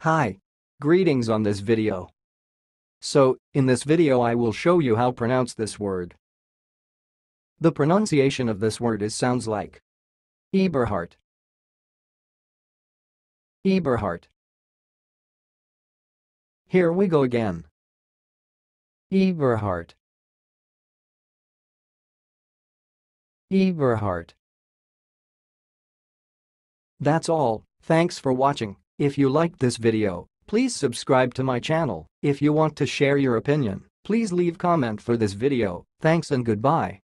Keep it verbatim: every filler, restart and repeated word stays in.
Hi. Greetings on this video. So, in this video I will show you how to pronounce this word. The pronunciation of this word is sounds like Eberhardt. Eberhardt. Here we go again. Eberhardt. Eberhardt. That's all. Thanks for watching. If you liked this video, please subscribe to my channel. If you want to share your opinion, please leave comment for this video. Thanks and goodbye.